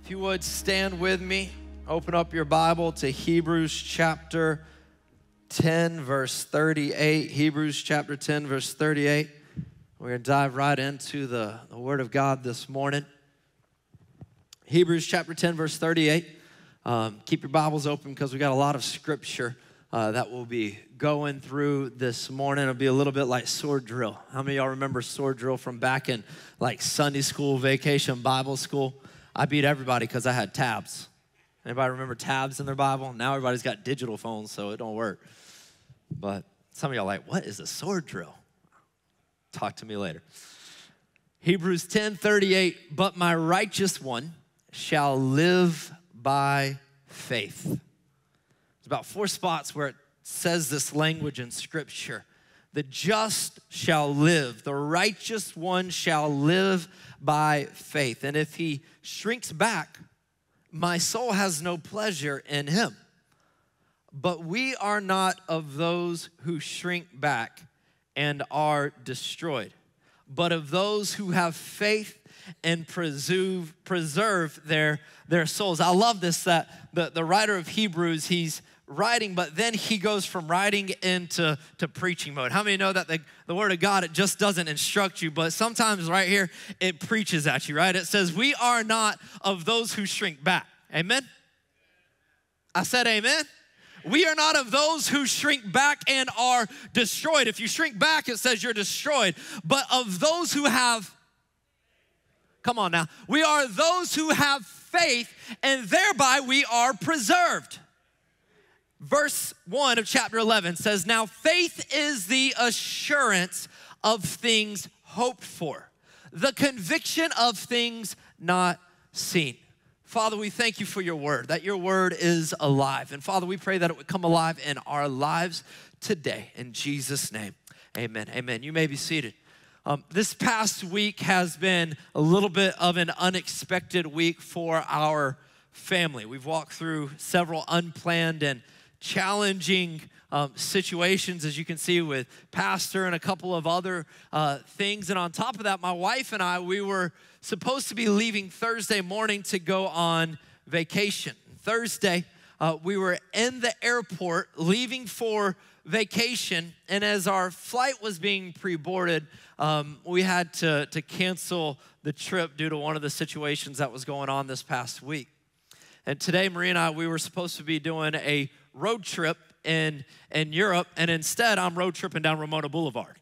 If you would stand with me, open up your Bible to Hebrews chapter 10, verse 38. Hebrews chapter 10, verse 38. We're going to dive right into the Word of God this morning. Hebrews chapter 10, verse 38. Keep your Bibles open because we got a lot of scripture that we'll be going through this morning. It'll be a little bit like sword drill. How many of y'all remember sword drill from back in like Sunday school, vacation, Bible school? I beat everybody because I had tabs. Anybody remember tabs in their Bible? Now everybody's got digital phones, so it don't work. But some of y'all are like, what is a sword drill? Talk to me later. Hebrews 10:38, but my righteous one shall live by faith. There's about 4 spots where it says this language in Scripture. The just shall live. The righteous one shall live by faith. And if he shrinks back, my soul has no pleasure in him. But we are not of those who shrink back and are destroyed, but of those who have faith and preserve their souls. I love this, that the writer of Hebrews, he's writing, but then he goes from writing into preaching mode. How many know that the Word of God, it just doesn't instruct you, but sometimes right here, it preaches at you, right? It says, we are not of those who shrink back. Amen? I said amen. We are not of those who shrink back and are destroyed. If you shrink back, it says you're destroyed. But of those who have, come on now, we are those who have faith, and thereby we are preserved. Verse 1 of chapter 11 says, now faith is the assurance of things hoped for, the conviction of things not seen. Father, we thank you for your word, that your word is alive. And Father, we pray that it would come alive in our lives today. In Jesus' name, amen. Amen. You may be seated. This past week has been a little bit of an unexpected week for our family. We've walked through several unplanned and challenging situations, as you can see, with Pastor and a couple of other things. And on top of that, my wife and I, we were supposed to be leaving Thursday morning to go on vacation. Thursday, we were in the airport leaving for vacation, and as our flight was being pre-boarded, we had to cancel the trip due to one of the situations that was going on this past week. And today, Marie and I, we were supposed to be doing a road trip in Europe, and instead, I'm road tripping down Ramona Boulevard.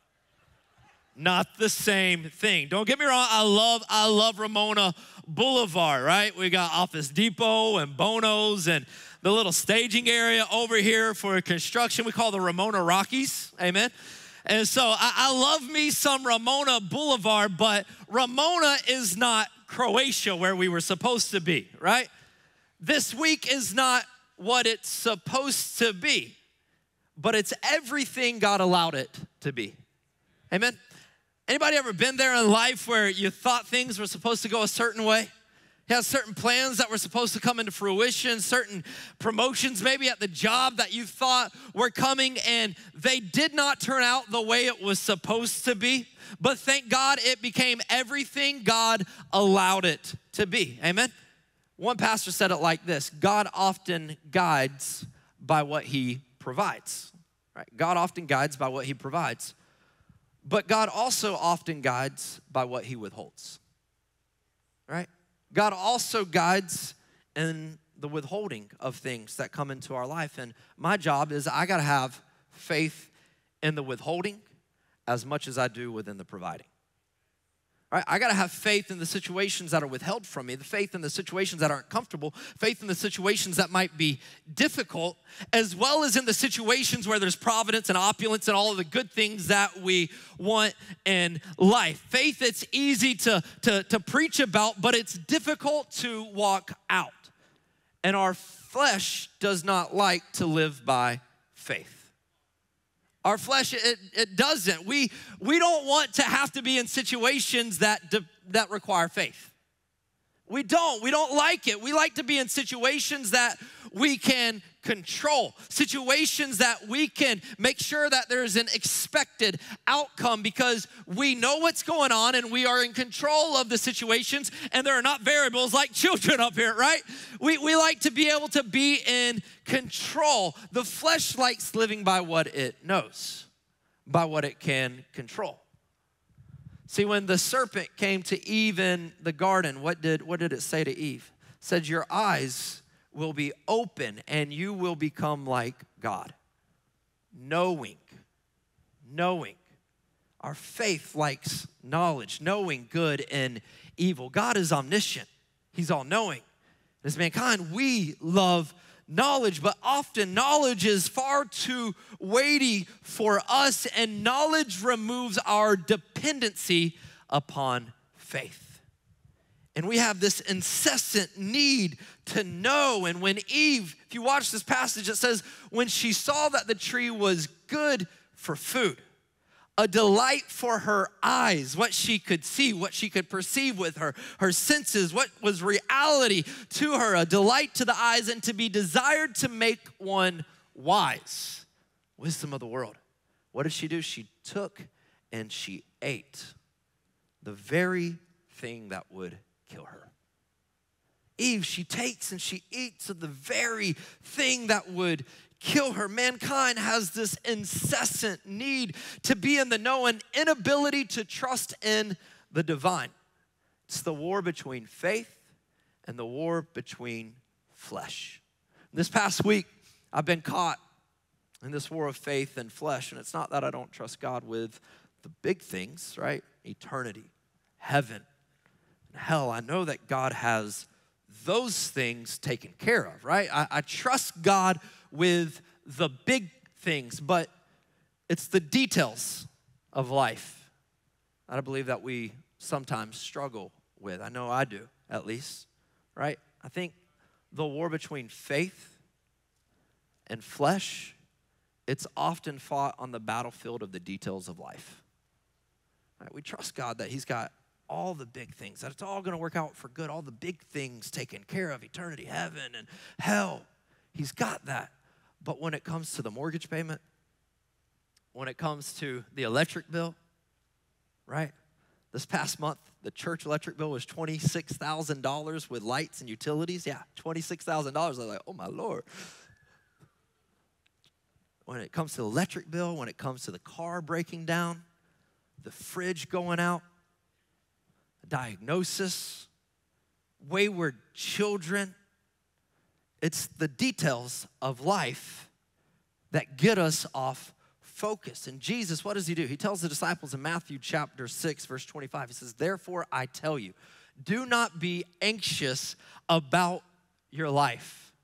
Not the same thing. Don't get me wrong, I love Ramona Boulevard, right? We got Office Depot and Bono's and the little staging area over here for construction. We call the Ramona Rockies, amen? And so I love me some Ramona Boulevard, but Ramona is not Croatia where we were supposed to be, right? This week is not what it's supposed to be, but it's everything God allowed it to be, amen? Anybody ever been there in life where you thought things were supposed to go a certain way? You had certain plans that were supposed to come into fruition, certain promotions maybe at the job that you thought were coming, and they did not turn out the way it was supposed to be. But thank God it became everything God allowed it to be. Amen? One pastor said it like this: God often guides by what he provides. Right? God often guides by what he provides. But God also often guides by what he withholds, right? God also guides in the withholding of things that come into our life. And my job is I got to have faith in the withholding as much as I do within the providing. Right? I got to have faith in the situations that are withheld from me, the faith in the situations that aren't comfortable, faith in the situations that might be difficult, as well as in the situations where there's providence and opulence and all of the good things that we want in life. Faith, it's easy to preach about, but it's difficult to walk out. And our flesh does not like to live by faith. Our flesh, it doesn't. We don't want to have to be in situations that require faith. We don't like it. We like to be in situations that we can control, situations that we can make sure that there's an expected outcome because we know what's going on and we are in control of the situations, and there are not variables like children up here, right? We like to be able to be in control. The flesh likes living by what it knows, by what it can control. See, when the serpent came to Eve in the garden, what did it say to Eve? It said, your eyes will be open and you will become like God. Knowing. Our faith likes knowledge, knowing good and evil. God is omniscient. He's all-knowing. As mankind, we love knowledge, but often knowledge is far too weighty for us, and knowledge removes our dependency upon faith. And we have this incessant need to know. And when Eve, if you watch this passage, it says, when she saw that the tree was good for food, a delight for her eyes, what she could see, what she could perceive with her senses, what was reality to her, a delight to the eyes, and to be desired to make one wise. Wisdom of the world. What did she do? She took and she ate the very thing that would kill her. Eve, she takes and she eats of the very thing that would kill her. Mankind has this incessant need to be in the know and inability to trust in the divine. It's the war between faith and the war between flesh. This past week, I've been caught in this war of faith and flesh, and it's not that I don't trust God with the big things, right? Eternity, heaven, and hell. I know that God has those things taken care of, right? I trust God with the big things, but it's the details of life that I believe that we sometimes struggle with. I know I do, at least, right? I think the war between faith and flesh, it's often fought on the battlefield of the details of life. Right? We trust God that He's got all the big things, that it's all going to work out for good, all the big things taken care of, eternity, heaven, and hell. He's got that. But when it comes to the mortgage payment, when it comes to the electric bill, right? This past month, the church electric bill was $26,000 with lights and utilities. Yeah, $26,000. I was like, oh my Lord. When it comes to the electric bill, when it comes to the car breaking down, the fridge going out, a diagnosis, wayward children, it's the details of life that get us off focus. And Jesus, what does He do? He tells the disciples in Matthew chapter 6, verse 25, He says, therefore I tell you, do not be anxious about your life.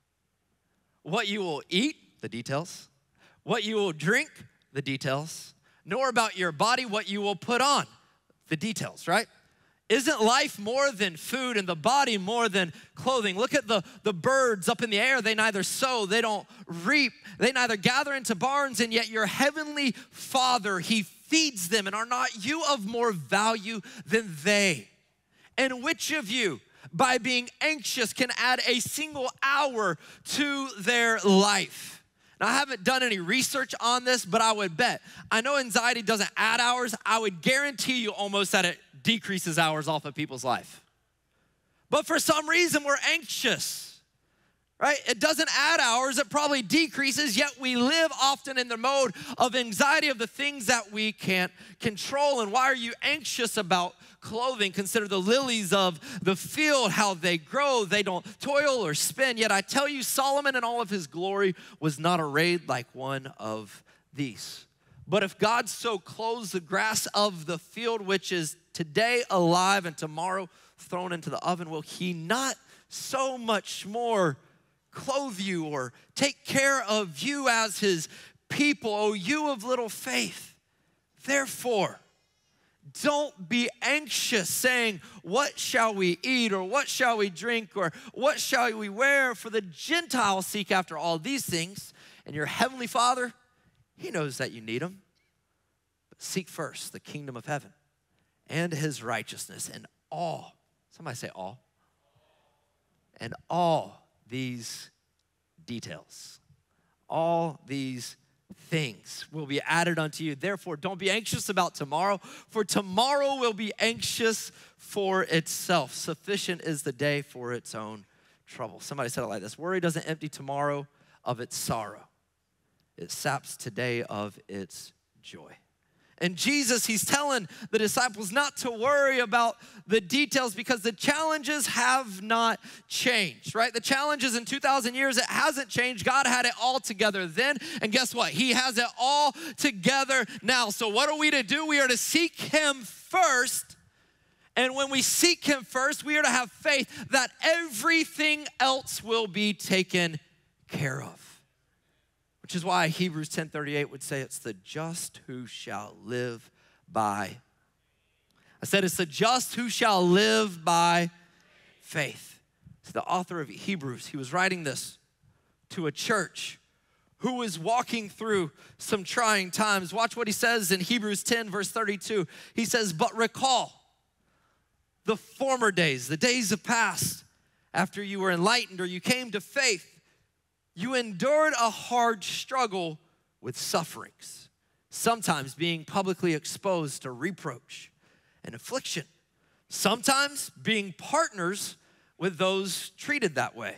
What you will eat, the details. What you will drink, the details. Nor about your body, what you will put on, the details, right? Isn't life more than food and the body more than clothing? Look at the birds up in the air. They neither sow, they don't reap, they neither gather into barns, and yet your heavenly Father, He feeds them. And are not you of more value than they? And which of you, by being anxious, can add a single hour to their life? Now, I haven't done any research on this, but I would bet. I know anxiety doesn't add hours. I would guarantee you almost that it decreases hours off of people's life. But for some reason, we're anxious, right? It doesn't add hours. It probably decreases, yet we live often in the mode of anxiety of the things that we can't control. And why are you anxious about clothing? Consider the lilies of the field, how they grow. They don't toil or spin. Yet I tell you, Solomon in all of his glory was not arrayed like one of these. But if God so clothes the grass of the field, which is today alive and tomorrow thrown into the oven, will He not so much more clothe you or take care of you as His people, O you of little faith? Therefore, don't be anxious, saying, what shall we eat, or what shall we drink, or what shall we wear? For the Gentiles seek after all these things, and your heavenly Father, He knows that you need Him. But seek first the kingdom of heaven and His righteousness, and somebody say all, and all these details. All these things will be added unto you. Therefore, don't be anxious about tomorrow, for tomorrow will be anxious for itself. Sufficient is the day for its own trouble. Somebody said it like this: worry doesn't empty tomorrow of its sorrow. It saps today of its joy. And Jesus, he's telling the disciples not to worry about the details because the challenges have not changed, right? The challenges in 2,000 years, it hasn't changed. God had it all together then, and guess what? He has it all together now. So what are we to do? We are to seek him first, and when we seek him first, we are to have faith that everything else will be taken care of. Which is why Hebrews 10:38 would say it's the just who shall live by. I said it's the just who shall live by faith. So the author of Hebrews, he was writing this to a church who was walking through some trying times. Watch what he says in Hebrews 10 verse 32. He says, but recall the former days, the days of past, after you were enlightened or you came to faith. You endured a hard struggle with sufferings, sometimes being publicly exposed to reproach and affliction, sometimes being partners with those treated that way.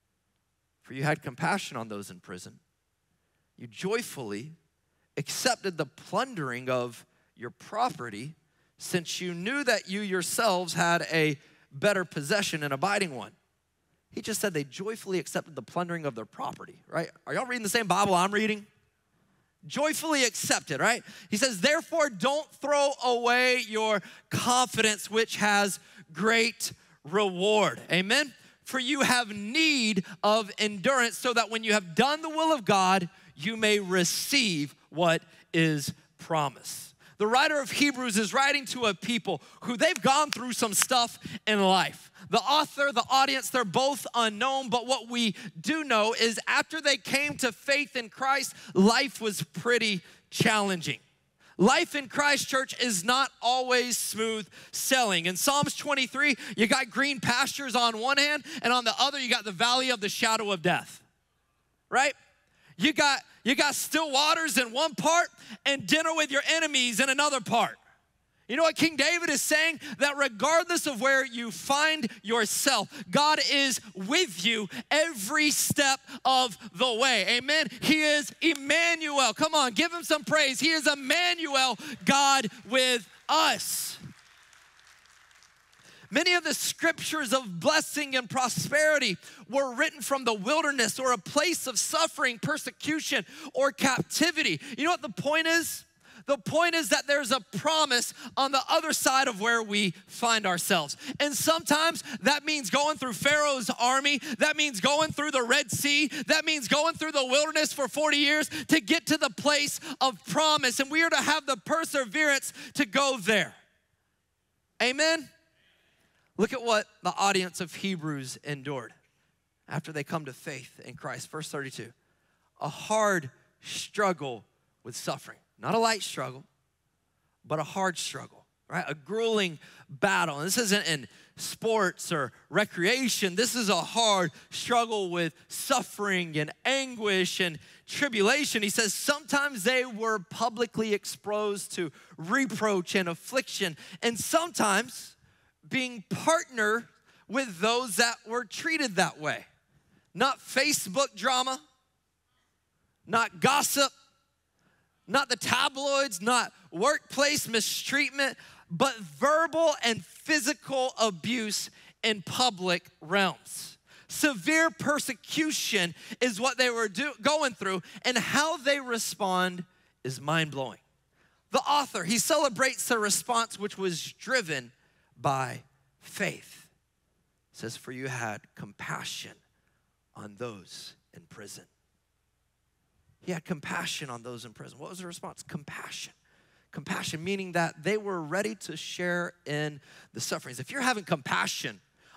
For you had compassion on those in prison. You joyfully accepted the plundering of your property, since you knew that you yourselves had a better possession and abiding one. He just said they joyfully accepted the plundering of their property, right? Are y'all reading the same Bible I'm reading? Joyfully accepted, right? He says, therefore, don't throw away your confidence, which has great reward. Amen? For you have need of endurance, so that when you have done the will of God, you may receive what is promised. The writer of Hebrews is writing to a people who they've gone through some stuff in life. The author, the audience, they're both unknown, but what we do know is after they came to faith in Christ, life was pretty challenging. Life in Christ, church, is not always smooth sailing. In Psalms 23, you got green pastures on one hand, and on the other, you got the valley of the shadow of death, right? You got still waters in one part and dinner with your enemies in another part. You know what King David is saying? That regardless of where you find yourself, God is with you every step of the way. Amen? He is Emmanuel. Come on, give him some praise. He is Emmanuel, God with us. Many of the scriptures of blessing and prosperity were written from the wilderness or a place of suffering, persecution, or captivity. You know what the point is? The point is that there's a promise on the other side of where we find ourselves. And sometimes that means going through Pharaoh's army. That means going through the Red Sea. That means going through the wilderness for 40 years to get to the place of promise. And we are to have the perseverance to go there. Amen? Look at what the audience of Hebrews endured after they come to faith in Christ. Verse 32, a hard struggle with suffering. Not a light struggle, but a hard struggle, right? A grueling battle. And this isn't in sports or recreation. This is a hard struggle with suffering and anguish and tribulation. He says sometimes they were publicly exposed to reproach and affliction, and sometimes being partner with those that were treated that way. Not Facebook drama, not gossip, not the tabloids, not workplace mistreatment, but verbal and physical abuse in public realms. Severe persecution is what they were going through, and how they respond is mind-blowing. The author, he celebrates the response which was driven by faith. It says, for you had compassion on those in prison. He had compassion on those in prison. What was the response? Compassion. Compassion, meaning that they were ready to share in the sufferings. If you're having compassion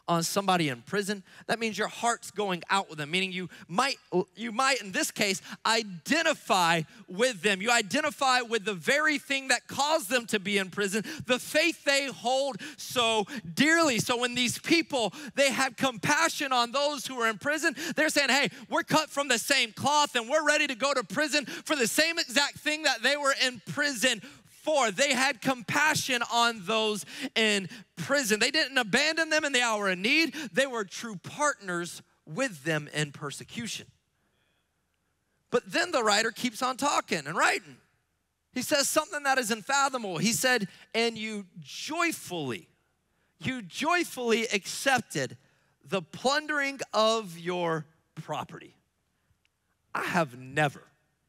on somebody in prison, that means your heart's going out with them, meaning you might, in this case, identify with them. You identify with the very thing that caused them to be in prison, the faith they hold so dearly. So when these people, they had compassion on those who were in prison, they're saying, hey, we're cut from the same cloth and we're ready to go to prison for the same exact thing that they were in prison for. They had compassion on those in prison. They didn't abandon them in the hour of need. They were true partners with them in persecution. But then the writer keeps on talking and writing. He says something that is unfathomable. He said, and you joyfully accepted the plundering of your property. I have never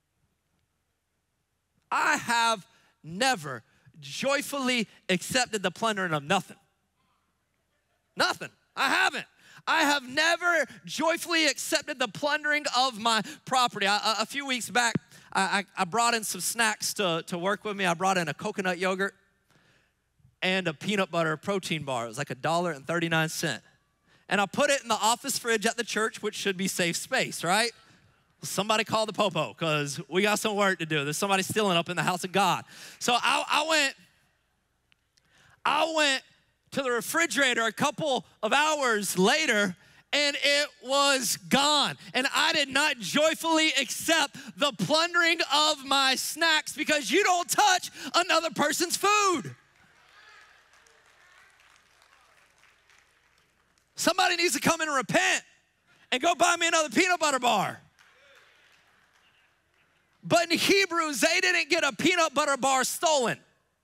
joyfully accepted the plundering of nothing. Nothing. I haven't. I have never joyfully accepted the plundering of my property. A few weeks back, I brought in some snacks to work with me. I brought in a coconut yogurt and a peanut butter protein bar. It was like $1.39. And I put it in the office fridge at the church, which should be safe space, right? Somebody call the popo because we got some work to do. There's somebody stealing up in the house of God. So I went to the refrigerator a couple of hours later and it was gone. And I did not joyfully accept the plundering of my snacks because you don't touch another person's food. Somebody needs to come and repent and go buy me another peanut butter bar. But in Hebrews, they didn't get a peanut butter bar stolen,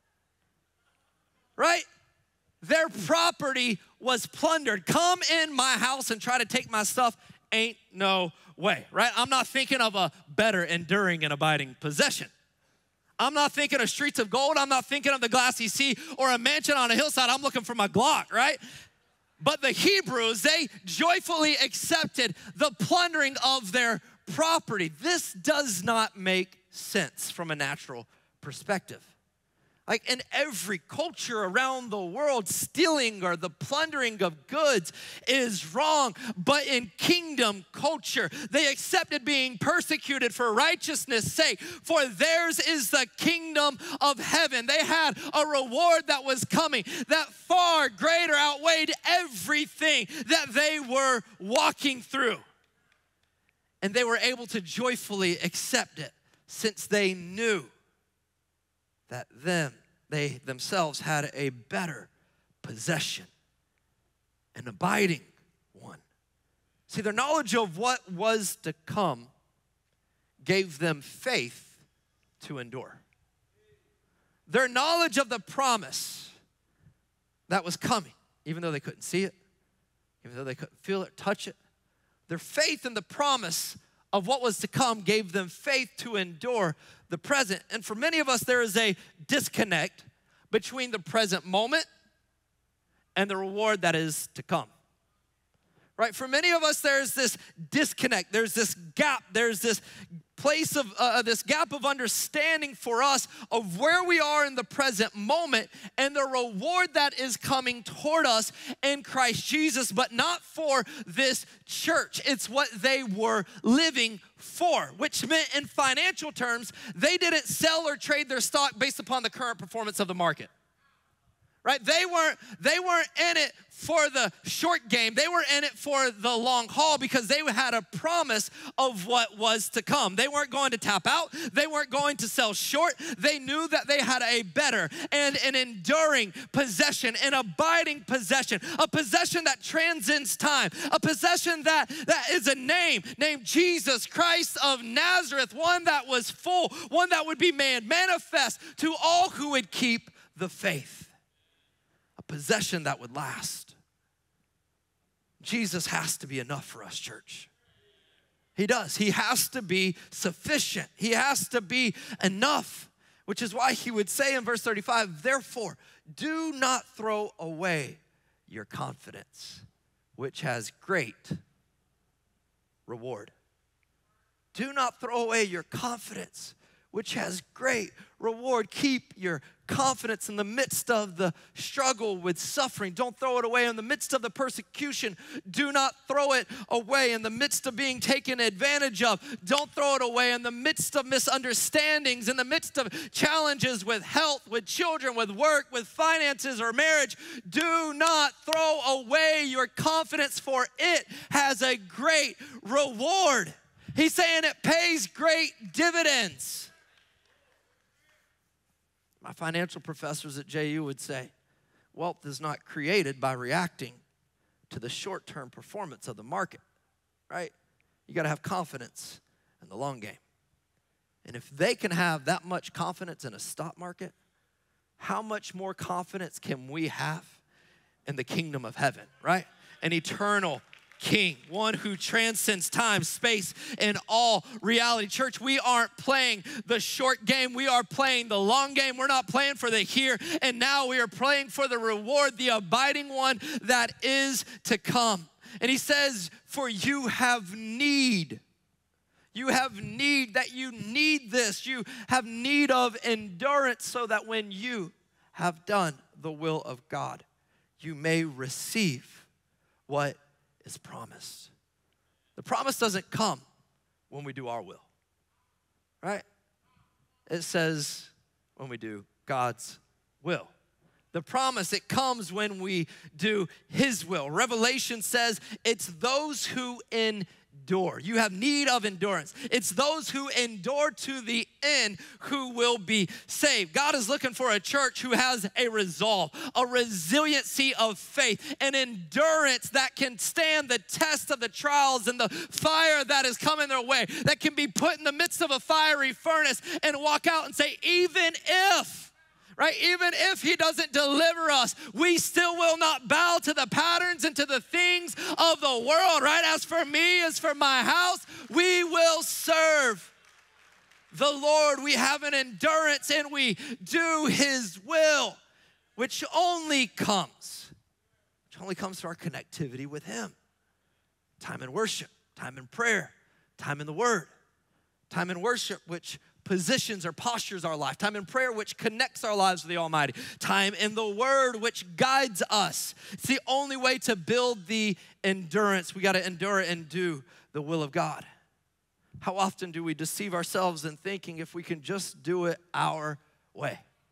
right? Their property was plundered. Come in my house and try to take my stuff, ain't no way, right? I'm not thinking of a better, enduring, and abiding possession. I'm not thinking of streets of gold. I'm not thinking of the glassy sea or a mansion on a hillside. I'm looking for my Glock, right? But the Hebrews, they joyfully accepted the plundering of their property. This does not make sense from a natural perspective. Like in every culture around the world, stealing or the plundering of goods is wrong. But in kingdom culture, they accepted being persecuted for righteousness' sake, for theirs is the kingdom of heaven. They had a reward that was coming that far greater outweighed everything that they were walking through. And they were able to joyfully accept it since they knew that they themselves had a better possession, an abiding one. See, their knowledge of what was to come gave them faith to endure. Their knowledge of the promise that was coming, even though they couldn't see it, even though they couldn't feel it, touch it, their faith in the promise of what was to come gave them faith to endure the present. And for many of us, there is a disconnect between the present moment and the reward that is to come. Right? For many of us, there's this disconnect. There's this gap. There's this place of this gap of understanding for us of where we are in the present moment and the reward that is coming toward us in Christ Jesus, but not for this church. It's what they were living for, which meant in financial terms, they didn't sell or trade their stock based upon the current performance of the market. Right? They weren't in it for the short game. They were in it for the long haul because they had a promise of what was to come. They weren't going to tap out. They weren't going to sell short. They knew that they had a better and an enduring possession, an abiding possession, a possession that transcends time, a possession that is a name, named Jesus Christ of Nazareth, one that was full, one that would be made manifest to all who would keep the faith. Possession that would last. Jesus has to be enough for us, church. He does. He has to be sufficient. He has to be enough, which is why he would say in verse 35, therefore, do not throw away your confidence, which has great reward. Do not throw away your confidence, which has great reward. Keep your confidence in the midst of the struggle with suffering. Don't throw it away in the midst of the persecution. Do not throw it away in the midst of being taken advantage of. Don't throw it away in the midst of misunderstandings, in the midst of challenges with health, with children, with work, with finances or marriage. Do not throw away your confidence, for it has a great reward. He's saying it pays great dividends. My financial professors at JU would say, wealth is not created by reacting to the short-term performance of the market, right? You got to have confidence in the long game. And if they can have that much confidence in a stock market, how much more confidence can we have in the kingdom of heaven, right? An eternal King, one who transcends time, space, and all reality. Church, we aren't playing the short game. We are playing the long game. We're not playing for the here and now. We are playing for the reward, the abiding one that is to come. And he says, for you have need. You have need, that you need this. You have need of endurance so that when you have done the will of God, you may receive what is promised. The promise doesn't come when we do our will, right? It says when we do God's will. The promise, it comes when we do his will. Revelation says it's those who endure. You have need of endurance. It's those who endure to the end who will be saved. God is looking for a church who has a resolve, a resiliency of faith, an endurance that can stand the test of the trials and the fire that is coming their way, that can be put in the midst of a fiery furnace and walk out and say, even if, right? Even if he doesn't deliver us, we still will not bow to the patterns and to the things of the world, right? As for me, as for my house, we will serve the Lord. We have an endurance and we do his will, which only comes through our connectivity with him. Time in worship, time in prayer, time in the word, time in worship, which positions or postures our life. Time in prayer, which connects our lives with the Almighty. Time in the Word, which guides us. It's the only way to build the endurance. We got to endure and do the will of God. How often do we deceive ourselves in thinking if we can just do it our way?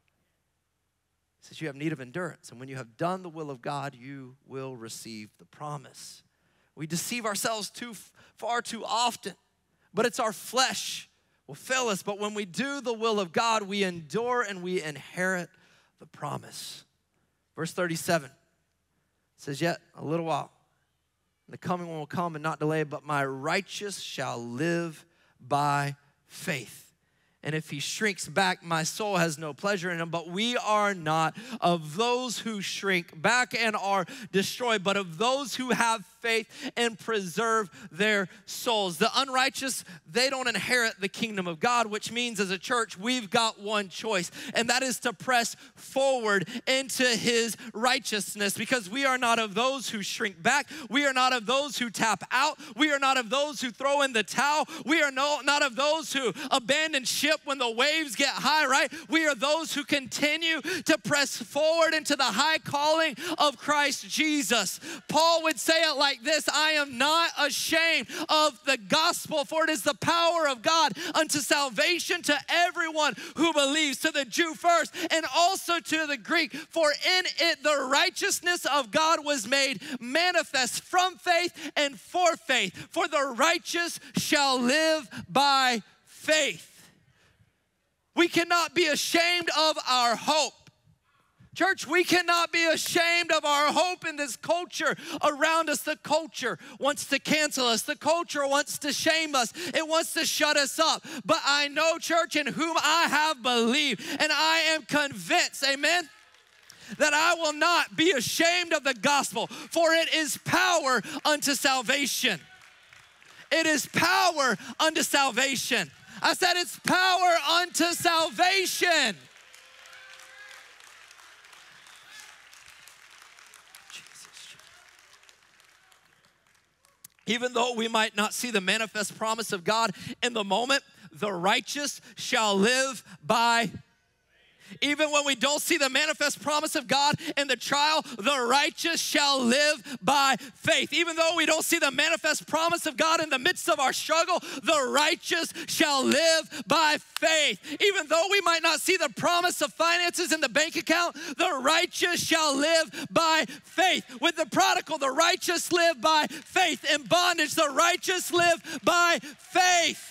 It says you have need of endurance, and when you have done the will of God, you will receive the promise. We deceive ourselves far too often, but it's our flesh will fail us, but when we do the will of God, we endure and we inherit the promise. Verse 37 says, yet a little while, and the coming one will come and not delay, but my righteous shall live by faith. And if he shrinks back, my soul has no pleasure in him. But we are not of those who shrink back and are destroyed, but of those who have faith and preserve their souls. The unrighteous, they don't inherit the kingdom of God, which means as a church, we've got one choice, and that is to press forward into his righteousness, because we are not of those who shrink back. We are not of those who tap out. We are not of those who throw in the towel. We are not of those who abandon ship when the waves get high, right? We are those who continue to press forward into the high calling of Christ Jesus. Paul would say it like this, I am not ashamed of the gospel, for it is the power of God unto salvation to everyone who believes, to the Jew first and also to the Greek. For in it the righteousness of God was made manifest from faith and for faith. For the righteous shall live by faith. We cannot be ashamed of our hope. Church, we cannot be ashamed of our hope in this culture around us. The culture wants to cancel us. The culture wants to shame us. It wants to shut us up. But I know, church, in whom I have believed, and I am convinced, amen, that I will not be ashamed of the gospel, for it is power unto salvation. It is power unto salvation. I said it's power unto salvation. Jesus. Even though we might not see the manifest promise of God in the moment, the righteous shall live by. Even when we don't see the manifest promise of God in the trial, the righteous shall live by faith. Even though we don't see the manifest promise of God in the midst of our struggle, the righteous shall live by faith. Even though we might not see the promise of finances in the bank account, the righteous shall live by faith. With the prodigal, the righteous live by faith. In bondage, the righteous live by faith.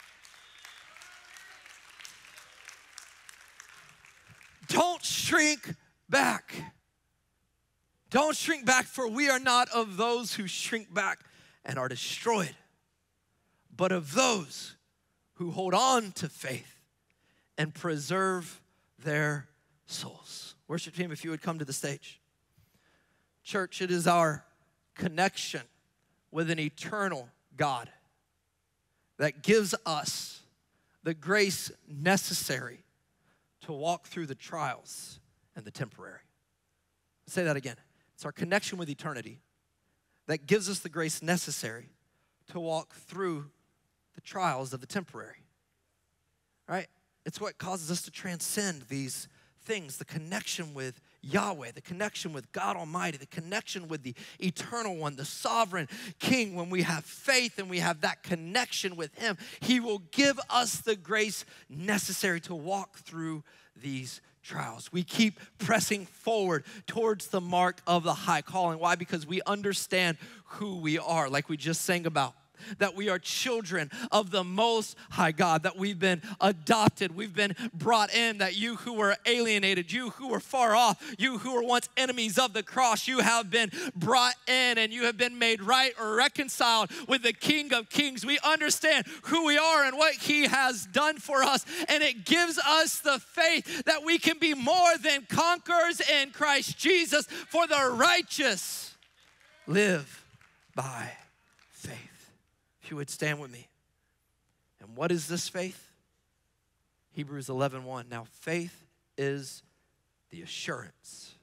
Don't shrink back. Don't shrink back, for we are not of those who shrink back and are destroyed, but of those who hold on to faith and preserve their souls. Worship team, if you would come to the stage. Church, it is our connection with an eternal God that gives us the grace necessary to walk through the trials and the temporary. I'll say that again. It's our connection with eternity that gives us the grace necessary to walk through the trials of the temporary. Right? It's what causes us to transcend these things, the connection with Yahweh, the connection with God Almighty, the connection with the eternal one, the sovereign King. When we have faith and we have that connection with him, he will give us the grace necessary to walk through these trials. We keep pressing forward towards the mark of the high calling. Why? Because we understand who we are, like we just sang about. That we are children of the Most High God, that we've been adopted, we've been brought in, that you who were alienated, you who were far off, you who were once enemies of the cross, you have been brought in and you have been made right or reconciled with the King of Kings. We understand who we are and what he has done for us, and it gives us the faith that we can be more than conquerors in Christ Jesus, for the righteous live by faith. If you would stand with me. And what is this faith? Hebrews 11:1. Now faith is the assurance,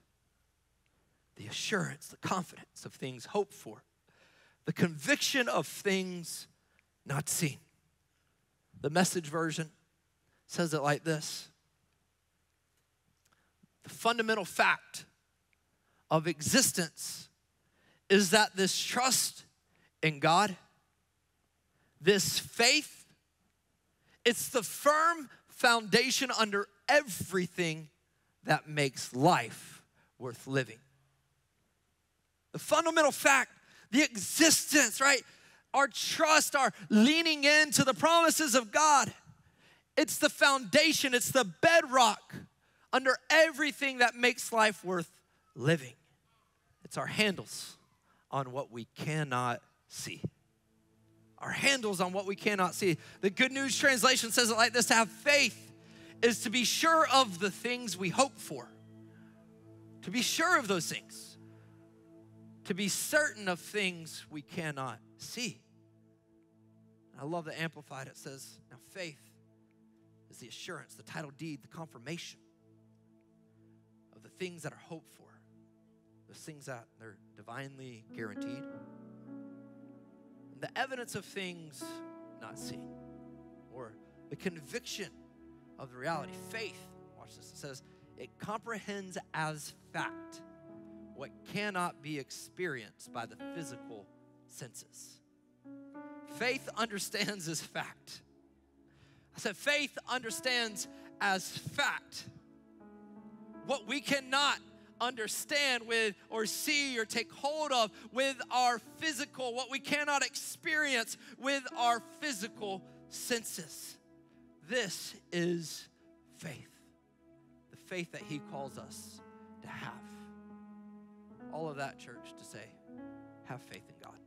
the confidence of things hoped for, the conviction of things not seen. The Message version says it like this: the fundamental fact of existence is that this trust in God, this faith, it's the firm foundation under everything that makes life worth living. The fundamental fact, the existence, right? Our trust, our leaning into the promises of God. It's the foundation, it's the bedrock under everything that makes life worth living. It's our handles on what we cannot see. Our handles on what we cannot see. The Good News Translation says it like this: to have faith is to be sure of the things we hope for. To be sure of those things. To be certain of things we cannot see. I love the Amplified. It says, now faith is the assurance, the title deed, the confirmation of the things that are hoped for. Those things that they're divinely guaranteed. The evidence of things not seen, or the conviction of the reality. Faith, watch this, it says, it comprehends as fact what cannot be experienced by the physical senses. Faith understands as fact. I said faith understands as fact what we cannot understand with or see or take hold of with our physical, what we cannot experience with our physical senses. This is faith. The faith that he calls us to have. All of that, church, to say, have faith in God.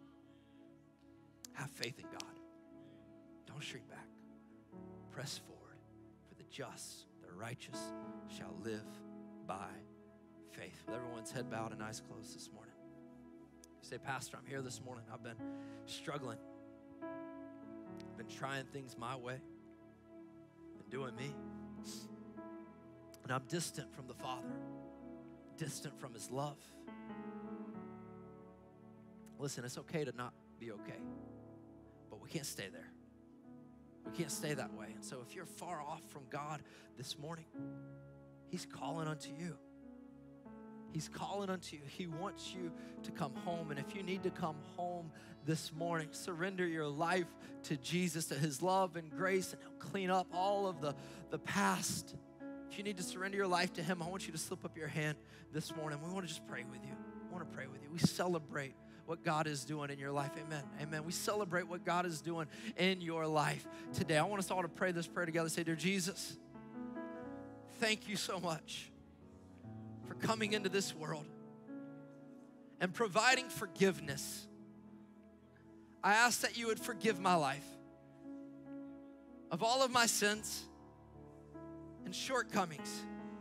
Have faith in God. Don't shrink back. Press forward, for the just, the righteous shall live by faith. With everyone's head bowed and eyes closed this morning. You say, Pastor, I'm here this morning. I've been struggling. I've been trying things my way. Been doing me. And I'm distant from the Father. Distant from his love. Listen, it's okay to not be okay. But we can't stay there. We can't stay that way. And so if you're far off from God this morning, he's calling unto you. He's calling unto you. He wants you to come home. And if you need to come home this morning, surrender your life to Jesus, to his love and grace, and he'll clean up all of the past. If you need to surrender your life to him, I want you to slip up your hand this morning. We want to just pray with you. I want to pray with you. We celebrate what God is doing in your life. Amen. Amen. We celebrate what God is doing in your life today. I want us all to pray this prayer together. Say, dear Jesus, thank you so much for coming into this world and providing forgiveness. I ask that you would forgive my life of all of my sins and shortcomings.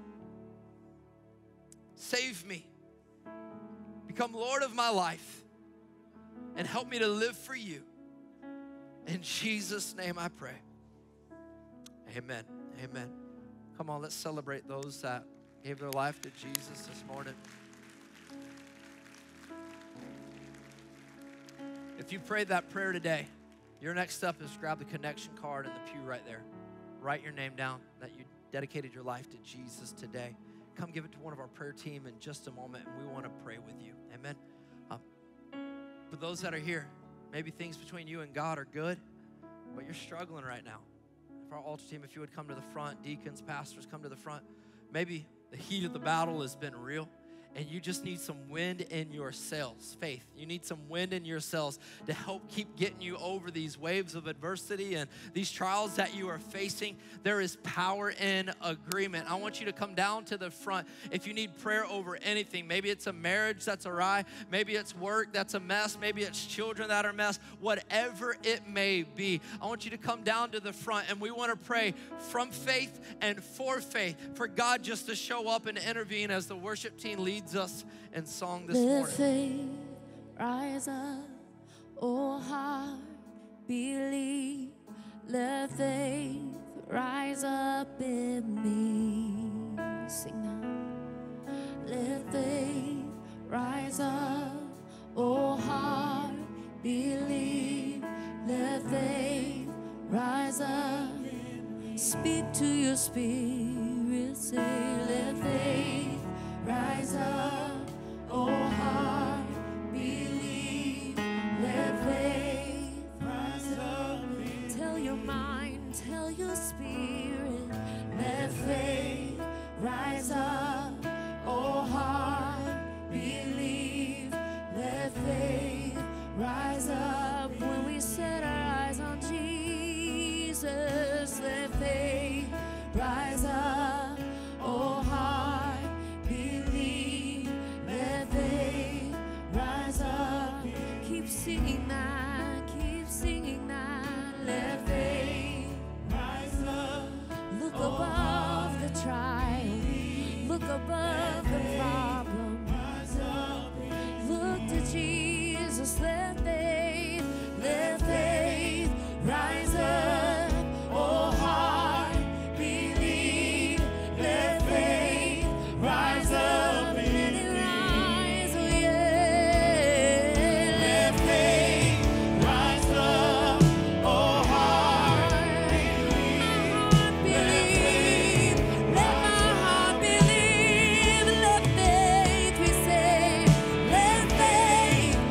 Save me. Become Lord of my life and help me to live for you. In Jesus' name I pray. Amen. Amen. Come on, let's celebrate those that gave their life to Jesus this morning. If you prayed that prayer today, your next step is grab the connection card in the pew right there. Write your name down that you dedicated your life to Jesus today. Come give it to one of our prayer team in just a moment, and we want to pray with you. Amen. For those that are here, maybe things between you and God are good, but you're struggling right now. If our altar team, if you would come to the front, deacons, pastors, come to the front. Maybe the heat of the battle has been real, and you just need some wind in your sails. Faith, you need some wind in your sails to help keep getting you over these waves of adversity and these trials that you are facing. There is power in agreement. I want you to come down to the front if you need prayer over anything. Maybe it's a marriage that's awry. Maybe it's work that's a mess. Maybe it's children that are a mess. Whatever it may be, I want you to come down to the front, and we want to pray from faith and for faith for God just to show up and intervene as the worship team leads us in song this morning. Let faith rise up, oh heart, believe. Let faith rise up in me. Sing now. Let faith rise up, oh heart, believe. Let faith rise up. Speak to your spirit, say, let faith rise up, oh heart, believe. Let faith rise up. Tell your mind, tell your spirit. Let faith rise up, oh heart, believe. Let faith rise up. When we set our eyes on Jesus, let faith rise up, oh heart, believe. Let faith rise up. Keep singing that, keep singing that. Let faith rise up. Look above the trial, look above the problem. Look to Jesus. Let faith rise up, oh heart, believe. Let faith rise up. Let it rise, oh yeah. Let faith rise up, oh heart, believe. Let my heart believe. Let faith, we say, let faith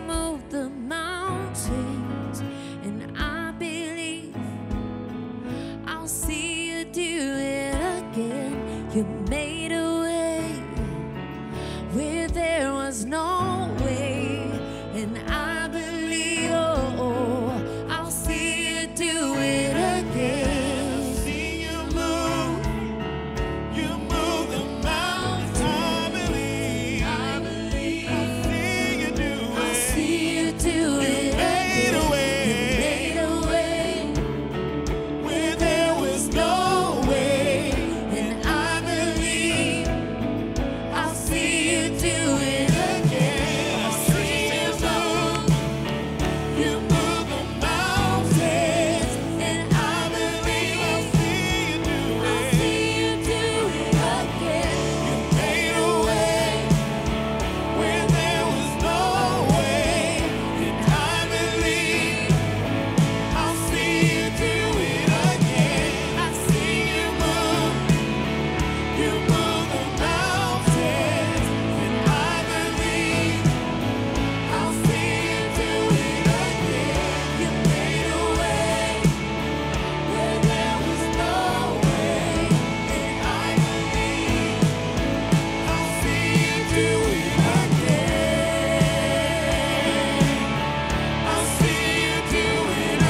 moved the mountains, and I believe I'll see you do it again. You made a way where there was no way, and I believe, oh, I'll see you do it again. See you move the mountains. I believe. I see you do it. I'll see you do it made a again. way. You made a way Where there was no way. and I believe I'll see you do it again. I'll see you move, You move the mountains. and I believe See you do I'll it. see you do it again. Made a way where there was no way. And I believe I'll see you do it again. I see you move, You move the mountains, and I believe I'll see you do it again. you made a way Where there was no way, and I believe I'll see you do it again. I'll see you do it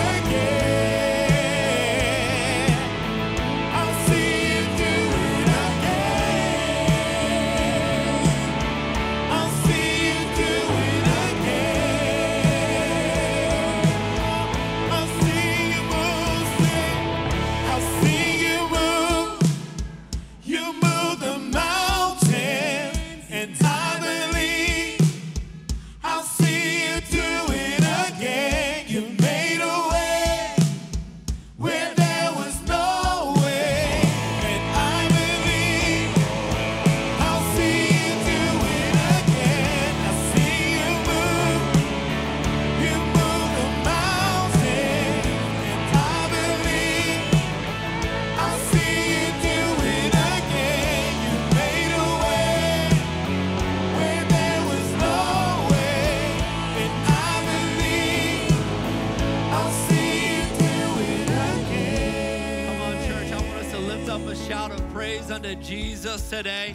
again. I'll see you do it again. I'll see you do it again. I'll see you move, I'll see you move. You move the mountain, and I believe I'll see you do it again. You made a way where there was no way, and I believe I'll see you do it again. I see you move the mountain, and I believe I'll see you do it again. You made a way where there was no way, and I believe I'll see you do it again. Come on, church. I want us to lift up a shout of praise unto Jesus today.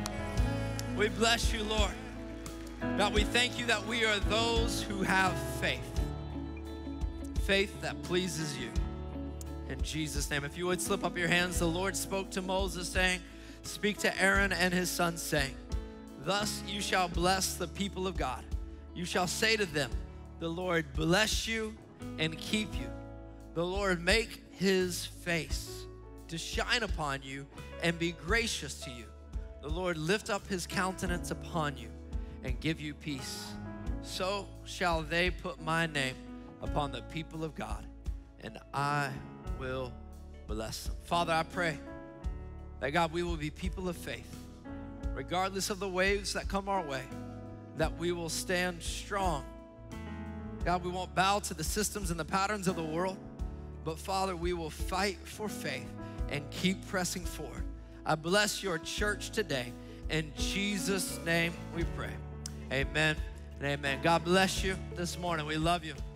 We bless you, Lord. God, we thank you that we are those who have faith. Faith that pleases you. In Jesus' name. If you would slip up your hands, the Lord spoke to Moses saying, speak to Aaron and his sons saying, thus you shall bless the people of God. You shall say to them, the Lord bless you and keep you. The Lord make his face to shine upon you and be gracious to you. The Lord lift up his countenance upon you and give you peace. So shall they put my name upon the people of God, and I will bless them. Father, I pray that, God, we will be people of faith, regardless of the waves that come our way, that we will stand strong. God, we won't bow to the systems and the patterns of the world, but Father, we will fight for faith and keep pressing forward. I bless your church today. In Jesus' name we pray. Amen and amen. God bless you this morning. We love you.